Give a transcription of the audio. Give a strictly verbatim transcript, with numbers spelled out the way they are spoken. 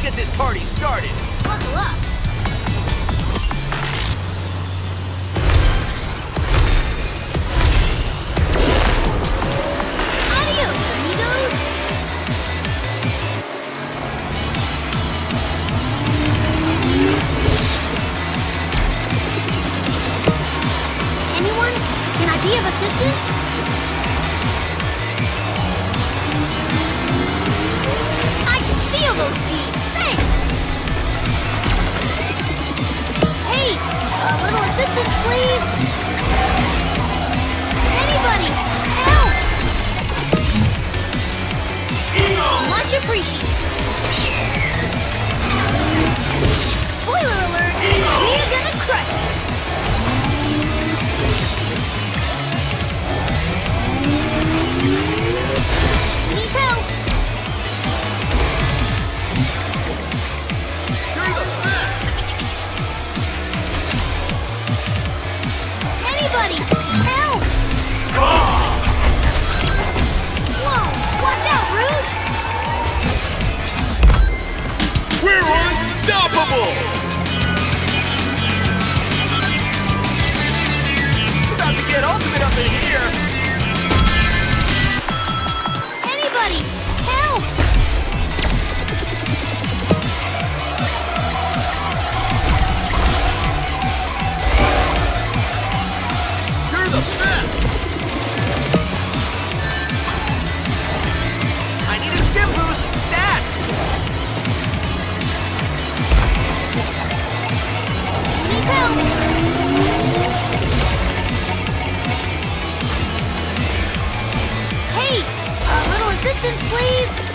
get this party started. Buckle up. Adios, amigos. Anyone? Can I be of assistance? I can feel those G's. Thanks. Hey, a little assistance, please. Anybody, help! Much appreciated. Spoiler alert, we're gonna crush it. Need help. You're the best! Anybody, help! Whoa, watch out, Rouge! We're unstoppable! About to get ultimate up in here! Anybody, help! You're the best! I need a stim boost! Stat! Need help! Hey, a little assistance, please!